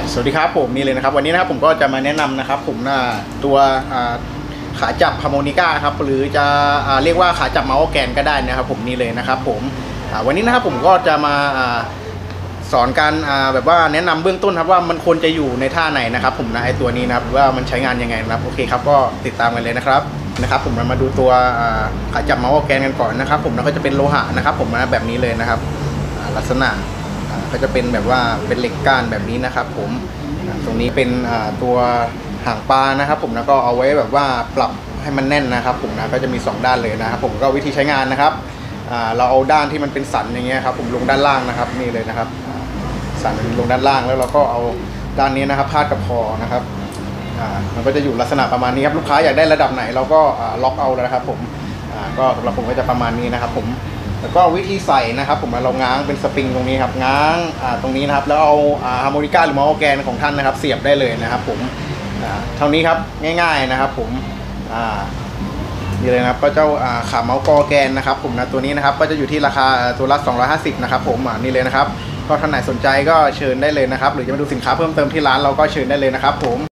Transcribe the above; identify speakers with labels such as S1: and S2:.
S1: สวัสดีครับผมนี่เลยนะครับวันนี้นะครับผมก็จะมาแนะนำนะครับผมตัวขาจับฮาร์โมนิก้าครับหรือจะเรียกว่าขาจับเมาส์ออร์แกนก็ได้นะครับผมนี่เลยนะครับผมวันนี้นะครับผมก็จะมาสอนการแบบว่าแนะนำเบื้องต้นครับว่ามันควรจะอยู่ในท่าไหนนะครับผมไอตัวนี้นะครับว่ามันใช้งานยังไงนะครับโอเคครับก็ติดตามกันเลยนะครับผมมาดูตัวขาจับเมาส์ออร์แกนกันก่อนนะครับผมแล้วก็จะเป็นโลหะนะครับผมแบบนี้เลยนะครับลักษณะก็จะเป็นแบบว่าเป็นเหล็กก้านแบบนี้นะครับผมตรงนี้เป็นตัวหางปลานะครับผมแล้วก็เอาไว้แบบว่าปรับให้มันแน่นนะครับผมก็จะมี2ด้านเลยนะครับผมก็วิธีใช้งานนะครับเราเอาด้านที่มันเป็นสันอย่างเงี้ยครับผมลงด้านล่างนะครับนี่เลยนะครับสันลงด้านล่างแล้วเราก็เอาด้านนี้นะครับพาดกับคอนะครับมันก็จะอยู่ลักษณะประมาณนี้ครับลูกค้าอยากได้ระดับไหนเราก็ล็อกเอาแล้วนะครับผมก็สำหรับผมก็จะประมาณนี้นะครับผมแล้วก็วิธีใส่นะครับผมเราง้างเป็นสปริงตรงนี้ครับง้างตรงนี้นะครับแล้วเอาฮาร์โมนิก้าหรือเมาส์ออร์แกนของท่านนะครับเสียบได้เลยนะครับผมเท่านี้ครับง่ายๆนะครับผมนี่เลยนะครับก็เจ้าขาเมาส์ออร์แกนนะครับผมตัวนี้นะครับก็จะอยู่ที่ราคาตัวละ250นะครับผมนี่เลยนะครับก็ท่านไหนสนใจก็เชิญได้เลยนะครับหรือจะมาดูสินค้าเพิ่มเติมที่ร้านเราก็เชิญได้เลยนะครับผม